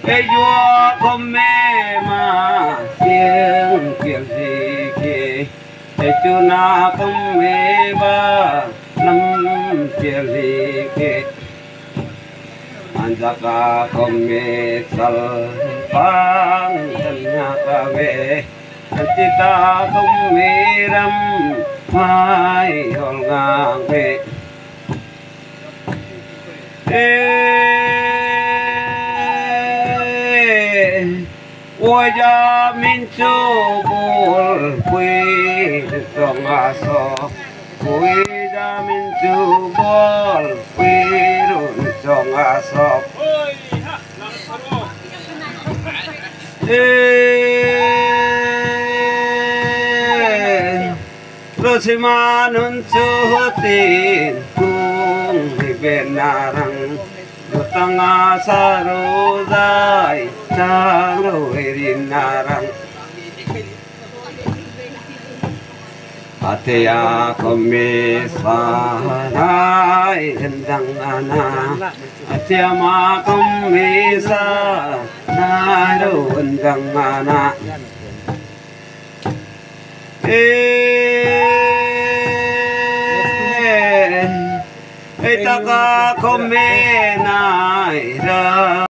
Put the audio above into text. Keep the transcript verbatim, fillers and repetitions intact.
ê vua con mẹ mà tiếng tiếng gì kì ê chú na con mẹ ba năm tiếng gì kì anjaka con mẹ sal pang tanya ka ve antita con mẹ ram mai hol ngang mẹ ôi cha min chu bol quy song aso ôi cha min chu bol quy run song aso Rosima nun chu tin kung hibenarang tanga saru dai saru erin narang ateya kome sanai hendang ana ateya ma kome sa naru hendang ana eh Itaka kome na ira